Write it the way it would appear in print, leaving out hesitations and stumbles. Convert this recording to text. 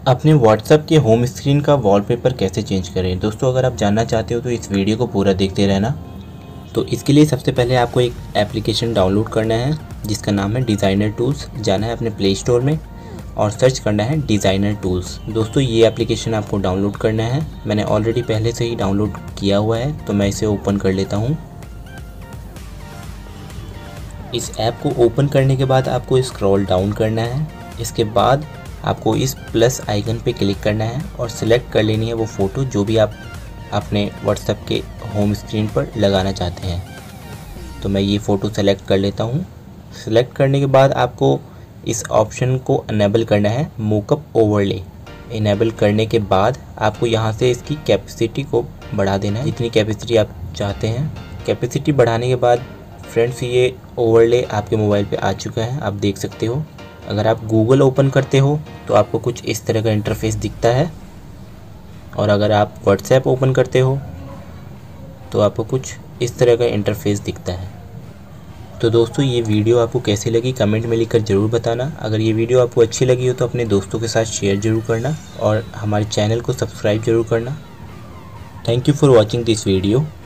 अपने WhatsApp के home screen का वॉलपेपर कैसे चेंज करें। दोस्तों अगर आप जानना चाहते हो तो इस वीडियो को पूरा देखते रहना। तो इसके लिए सबसे पहले आपको एक एप्लीकेशन डाउनलोड करना है जिसका नाम है डिज़ाइनर टूल्स। जाना है अपने प्ले स्टोर में और सर्च करना है डिज़ाइनर टूल्स। दोस्तों ये एप्लीकेशन आपको डाउनलोड करना है। मैंने ऑलरेडी पहले से ही डाउनलोड किया हुआ है तो मैं इसे ओपन कर लेता हूँ। इस ऐप को ओपन करने के बाद आपको स्क्रॉल डाउन करना है। इसके बाद आपको इस प्लस आइकन पे क्लिक करना है और सिलेक्ट कर लेनी है वो फ़ोटो जो भी आप अपने WhatsApp के होम स्क्रीन पर लगाना चाहते हैं। तो मैं ये फ़ोटो सेलेक्ट कर लेता हूँ। सेलेक्ट करने के बाद आपको इस ऑप्शन को इनेबल करना है, मोकअप ओवरले। इनेबल करने के बाद आपको यहाँ से इसकी कैपेसिटी को बढ़ा देना है जितनी कैपेसिटी आप चाहते हैं। कैपेसिटी बढ़ाने के बाद फ्रेंड्स ये ओवरले आपके मोबाइल पे आ चुका है, आप देख सकते हो। अगर आप गूगल ओपन करते हो तो आपको कुछ इस तरह का इंटरफेस दिखता है और अगर आप WhatsApp ओपन करते हो तो आपको कुछ इस तरह का इंटरफेस दिखता है। तो दोस्तों ये वीडियो आपको कैसी लगी कमेंट में लिखकर ज़रूर बताना। अगर ये वीडियो आपको अच्छी लगी हो तो अपने दोस्तों के साथ शेयर ज़रूर करना और हमारे चैनल को सब्सक्राइब ज़रूर करना। Thank you for watching this video.